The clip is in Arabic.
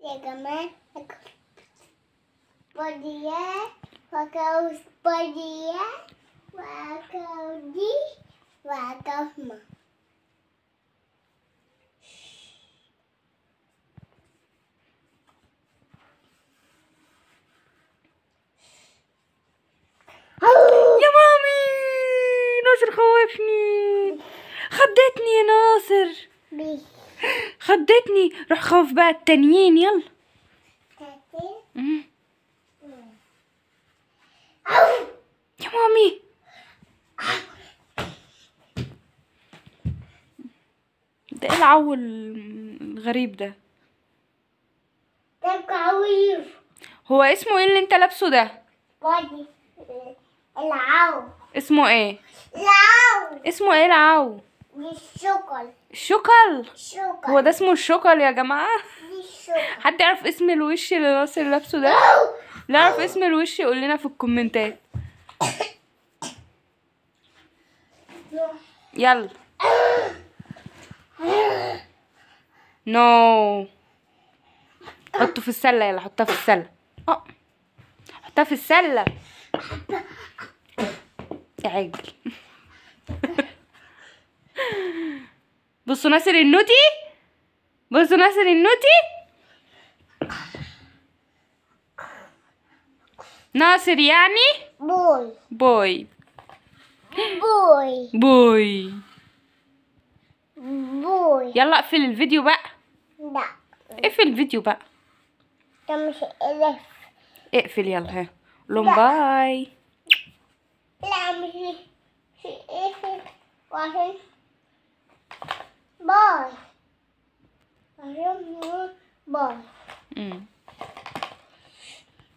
يا جماعة بديات وكاوس بديات وكاودي وكاوما. يا مامي ناصر خوفني، خضتني يا ناصر، خضتني. روح خوف بقى التانيين يلا. يا مامي ده ايه العو الغريب ده؟ ده كوير. هو اسمه ايه اللي انت لابسه ده؟ بادي العو. اسمه ايه؟ العو اسمه ايه العو؟ دي الشوكل. الشكل. شوكل. هو ده اسمه الشكل يا جماعة؟ دي الشوكل. حد يعرف اسم الوش اللي ناصر لابسه ده؟ اللي يعرف اسم الوش يقول لنا في الكومنتات. يلا. نو. حطه في السلة يلا، حطها في السلة. حطها في السلة يا عجل. بصوا ناصر النوتي، بصوا ناصر النوتي. ناصر يعني بوي بوي بوي بوي. بوي. يلا اقفل الفيديو بقى، لا اقفل الفيديو بقى، ده مش الف. اقفل يلا. ها لهم باي. لا مش الف. واحد باي. باي.